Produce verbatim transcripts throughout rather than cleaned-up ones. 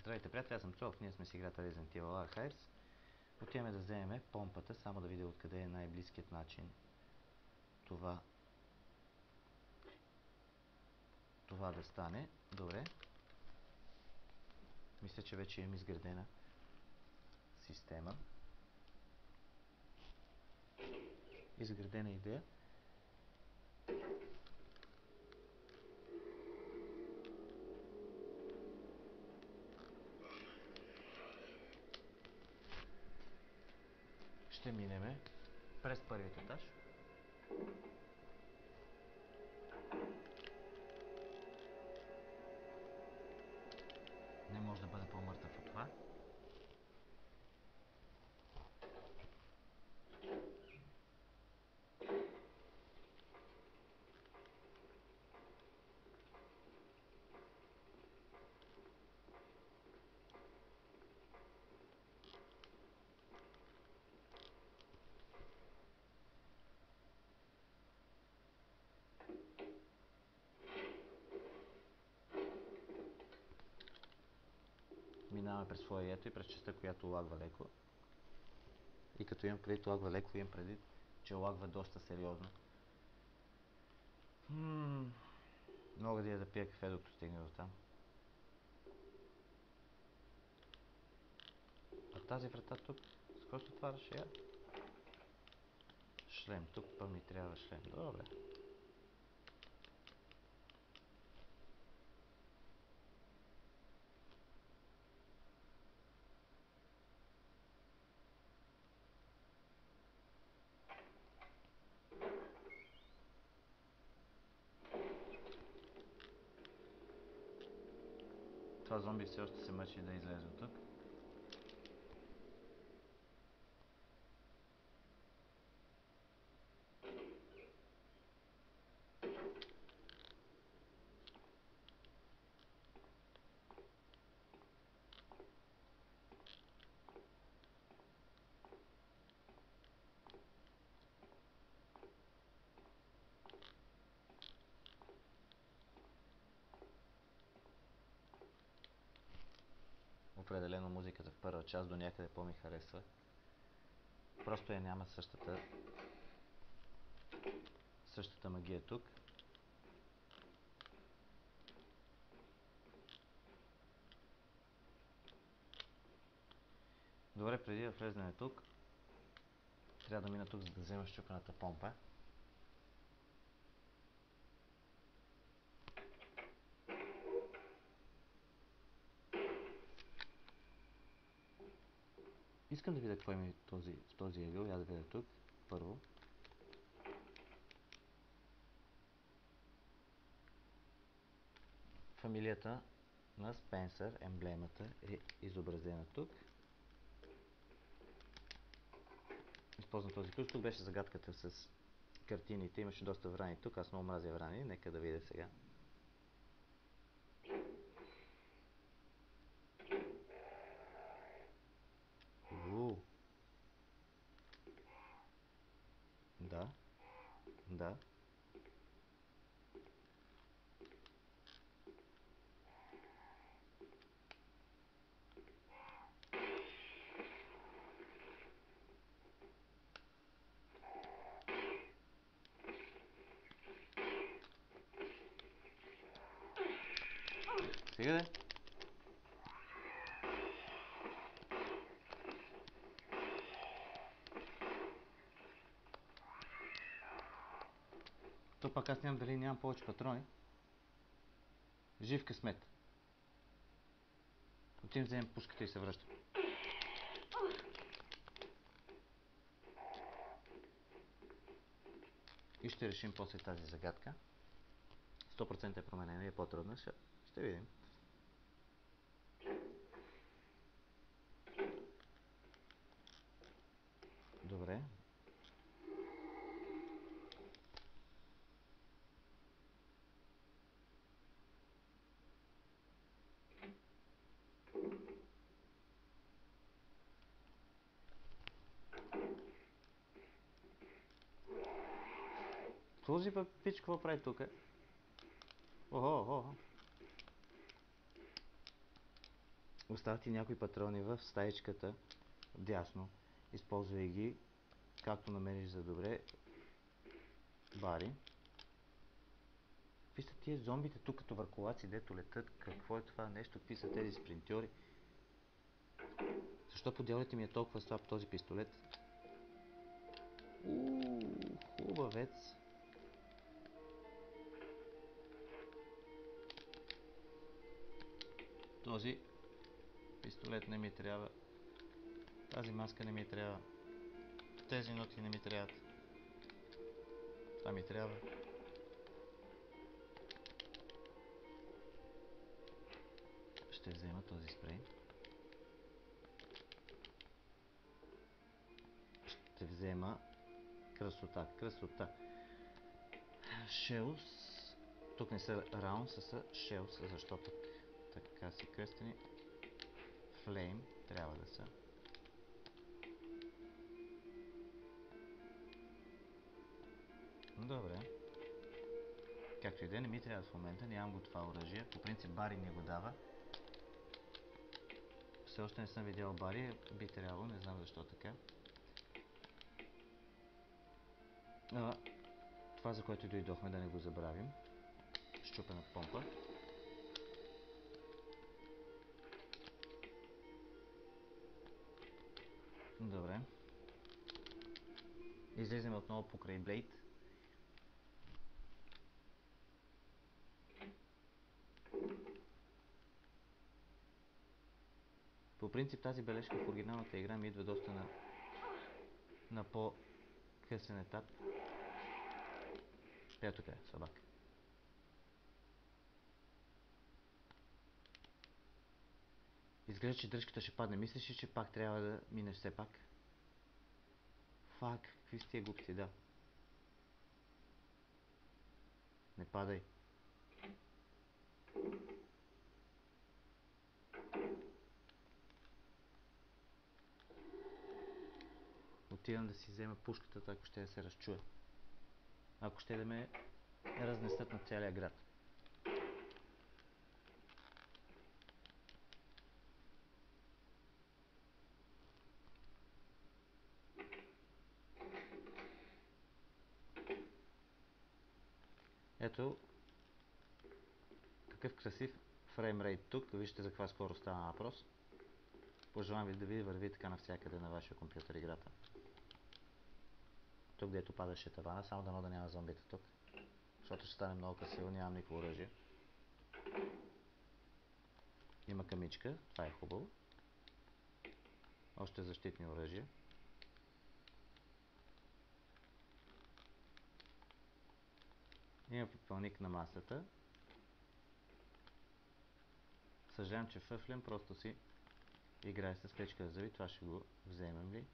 Здравейте, приятели, аз съм Цолов, ние сме си играта Resident Evil Archives. Отиваме да вземем помпата, само да видя откъде е най-близкият начин това това да стане. Добре. Мисля, че вече имам изградена система. Изградена идея. Ще минеме през първият етаж. Не може да бъде по-мъртъв от това. Минаваме през фоайето и през частта, която лагва леко. И като имам преди лагва леко, имам преди, че лагва доста сериозно. Hmm. Мога да я да пия кафе, докато стигне до там. А тази врата тук, с кой се отваряше я? Шлем, тук па ми трябва шлем. Добре. Това зомби все още се мъчи да излезе от тук. Определено музиката в първа част до някъде по-ми харесва. Просто я няма същата същата магия тук. Добре, преди да влезнем тук, трябва да мина тук, за да взема счупената помпа. Искам да видя какво има този, в този ъгъл. Я да видя тук. Първо. Фамилията на Спенсър, емблемата, е изобразена тук. Използвам този ключ. Тук беше загадката с картините. Имаше доста врани тук. Аз много мразя врани. Нека да видя сега. Уу. Да. Да. Стига де. То пак аз нямам дали нямам повече патрони. Жив късмет. Отивам вземем пушката и се връщам. И ще решим после тази загадка. сто процента е променена и е по-трудна. Ще, ще видим. Добре. Този пък пич какво прави тук? Охо, охо. Оставя ти някои патрони в стаичката дясно. Използвай ги както намериш за добре. Бари. Какви са тия зомбите тук като върколаци, дето летат? Какво е това нещо? Какви са тези спринтьори? Защо по дяволите ми е толкова слаб този пистолет? Ууу, хубавец. Този пистолет не ми трябва. Тази маска не ми трябва. Тези нотки не ми трябват. Това ми трябва. Ще взема този спрей. Ще взема красота, красота. Шелс. Тук не са раунс, а са шелс. Защо пък така си кръстени? Флейм трябва да са. Добре. Както и да е, не ми трябва в момента, нямам го това оръжие. По принцип Бари ми го дава. Все още не съм видял Бари, би трябвало, не знам защо така. А, това, за което дойдохме, да не го забравим. Щупена помпа. Добре. Излизаме отново покрай Блейд. По принцип тази бележка в оригиналната игра ми идва доста на, на по-късен етап. Ето тук е, слабак. Изглежда, че дръжката ще падне. Мислиш ли, че пак трябва да минеш все пак? Фак, какви сте глупости, да. Не падай. Отивам да си взема пушката, ако ще да се разчуя. Ако ще да ме разнесат на целия град. Ето какъв красив фреймрейт тук. Вижте за каква скорост става въпрос. Пожелавам ви да ви върви така навсякъде на вашия компютър играта. Тук, дето падаше тавана, само дано да няма зомбита тук. Защото ще стане много красиво, нямам никакво оръжие. Има камичка, това е хубаво. Още защитни оръжия. Има попълник на масата. Съжалявам, че фъфлям, просто си играе с клечка за зъби. Това ще го вземем ли?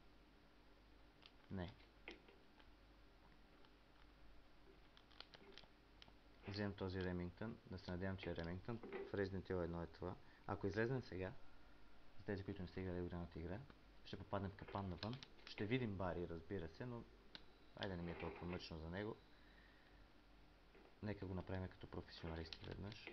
Не. Вземем този Ремингтън. Да се надявам, че е Ремингтън. В Resident Evil едно е това. Ако излезнем сега, за тези, които не сте играли голямата игра, ще попаднем в капан навън. Ще видим Бари, разбира се, но айде не ми е толкова мъчно за него. Нека го направим като професионалисти веднъж.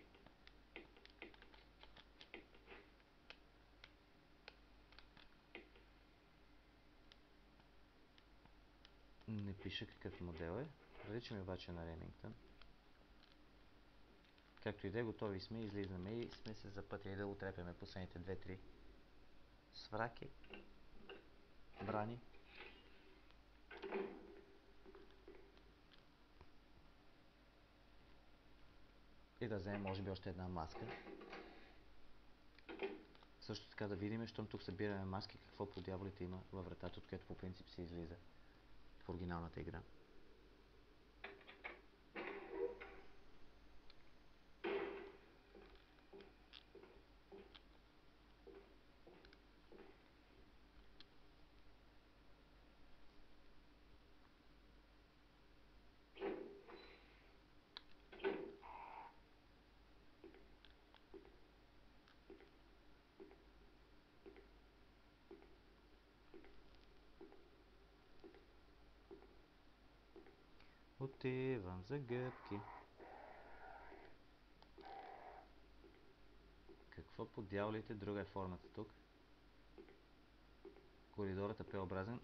Не пише какъв модел е. Различаме обаче на Ремингтън. Както и да е, готови сме, излизаме и сме се запътили да утрепяме последните две-три свраки. Брани. И да вземем може би още една маска. Също така да видим, щом тук събираме маски, какво по дяволите има във вратата, от което по принцип се излиза в оригиналната игра. Отивам за гъбки. Какво по дяволите друга е формата тук? Коридорът е П-образен.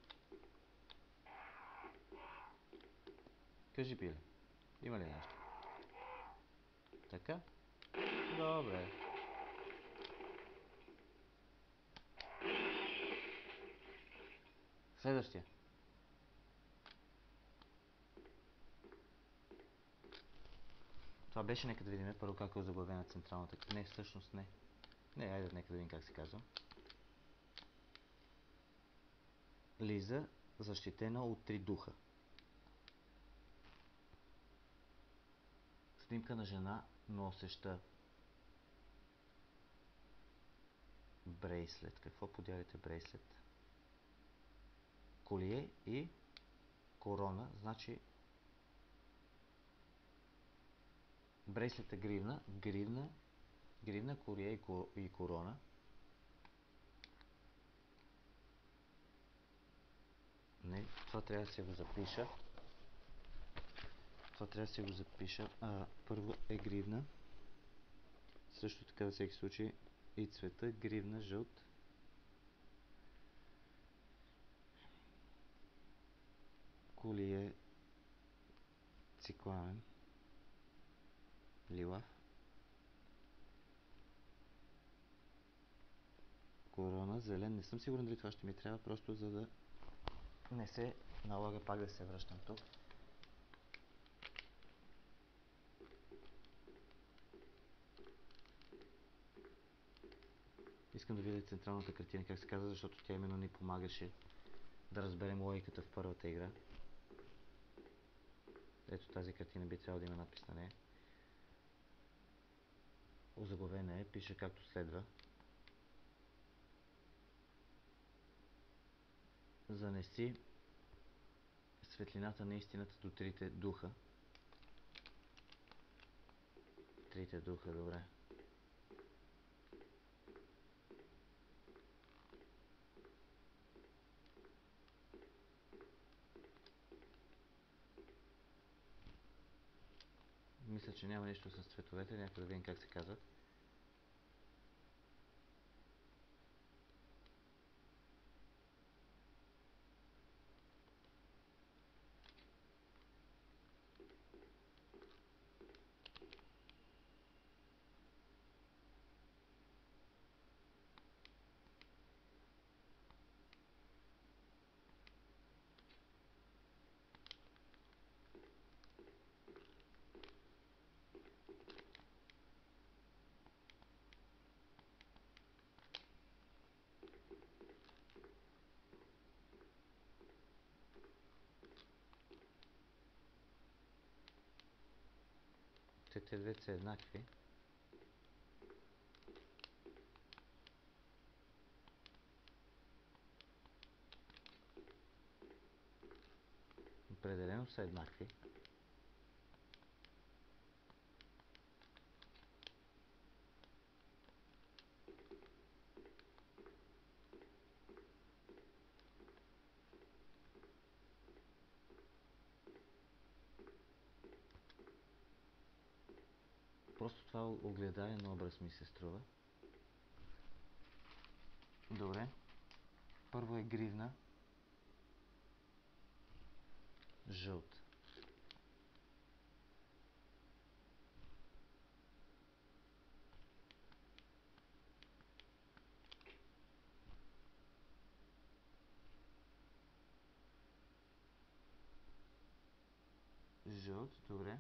Кажи, пиле, има ли нещо? Така? Добре. Следващия. Това беше, нека да видим първо как е озаглавена централната. Не, всъщност не. Не, айде, нека да видим как се казва. Лиза, защитена от три духа. Снимка на жена, носеща брейслет. Какво подявите брейслет? Колие и корона. Значи брейслет е гривна, гривна, гривна, колие и корона. Не, това трябва да се го запиша. Това трябва да се го запиша. А, първо е гривна. Също така за всеки случай и цвета гривна, жълт. Колие цикламен. Лилав. Корона, зелен. Не съм сигурен дали това ще ми трябва, просто за да не се налага пак да се връщам тук. Искам да видя централната картина, как се казва, защото тя именно ни помагаше да разберем логиката в първата игра. Ето тази картина би трябвало да има надпис на нея. Озаглавена е, пише както следва. Занеси светлината на истината до трите духа. Трите духа, добре. Мисля, че няма нищо с цветовете, някакво да видим как се казват. Те две са еднакви. Определено са еднакви. Просто това огледаен образ ми се струва. Добре. Първо е гривна. Жълт. Жълт, добре.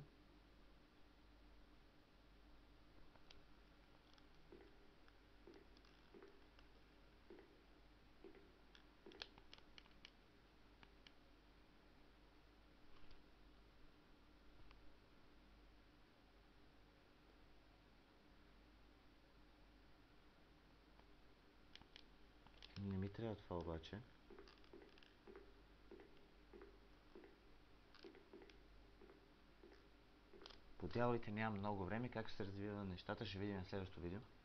Не ми трябва това обаче. По дяволите нямам много време. Как ще се развива нещата, ще видим на следващото видео.